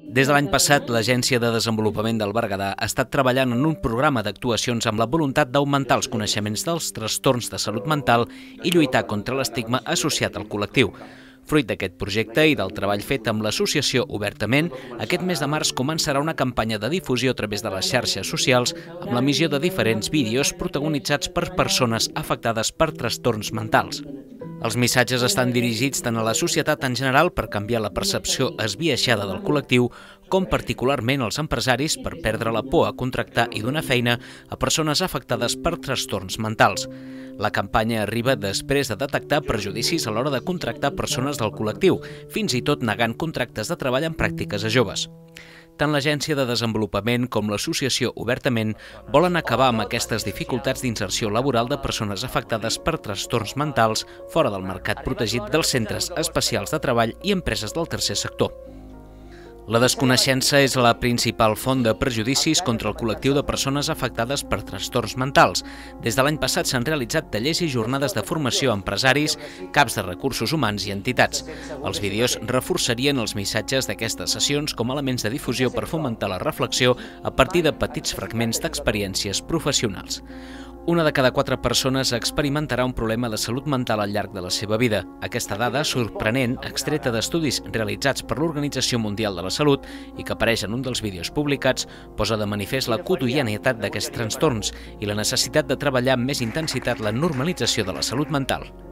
Des de l'any passat, l'Agència de Desenvolupament del Berguedà ha estat treballant en un programa d'actuacions amb la voluntat d'augmentar els coneixements dels trastorns de salut mental i lluitar contra l'estigma associat al col·lectiu. Fruit d'aquest projecte i del treball fet amb l'associació Obertament, aquest mes de març començarà una campanya de difusió a través de les xarxes socials amb l'emissió de diferents vídeos protagonitzats per persones afectades per trastorns mentals. Els missatges estan dirigits tant a la societat en general per canviar la percepció esbiaixada del col·lectiu, com particularment als empresaris per perdre la por a contractar i donar feina a persones afectades per trastorns mentals. La campanya arriba després de detectar perjudicis a l'hora de contractar persones del col·lectiu, fins i tot negant contractes de treball en pràctiques a joves. Tant l'Agència de Desenvolupament com l'associació Obertament volen acabar amb aquestes dificultats d'inserció laboral de persones afectades per trastorns mentals fora del mercat protegit dels centres especials de treball i empreses del tercer sector. La desconeixença és la principal font de prejudicis contra el col·lectiu de persones afectades per trastorns mentals. Des de l'any passat s'han realitzat tallers i jornades de formació a empresaris, caps de recursos humans i entitats. Els vídeos reforçarien els missatges d'aquestes sessions com a elements de difusió per fomentar la reflexió a partir de petits fragments d'experiències professionals. Una de cada 4 persones experimentarà un problema de salut mental al llarg de la seva vida. Aquesta dada, sorprenent, extreta d'estudis realitzats per l'Organització Mundial de la Salut i que apareix en un dels vídeos publicats, posa de manifest la quotidianitat d'aquests trastorns i la necessitat de treballar amb més intensitat la normalització de la salut mental.